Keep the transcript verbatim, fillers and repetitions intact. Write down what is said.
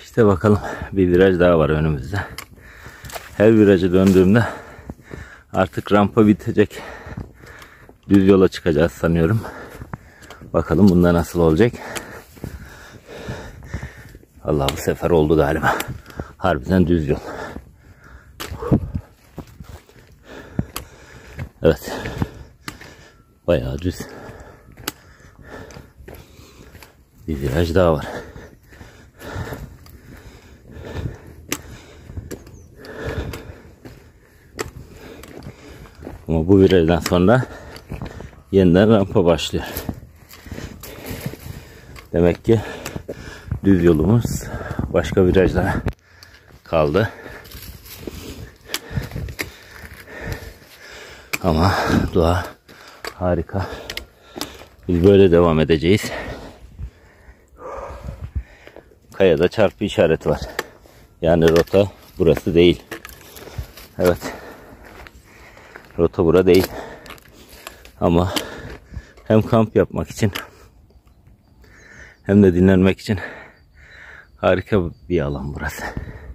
İşte bakalım, bir viraj daha var önümüzde. Her virajı döndüğümde artık rampa bitecek. Düz yola çıkacağız sanıyorum. Bakalım bunda nasıl olacak. Allah, bu sefer oldu galiba. Harbiden düz yol. Evet. Bayağı düz. Bir viraj daha var. Ama bu virajdan sonra yeniden rampa başlıyor. Demek ki düz yolumuz başka virajlara kaldı. Ama doğa harika. Biz böyle devam edeceğiz. Kayada çarpı işareti var. Yani rota burası değil. Evet. Rota bura değil. Ama hem kamp yapmak için hem de dinlenmek için harika bir alan burası.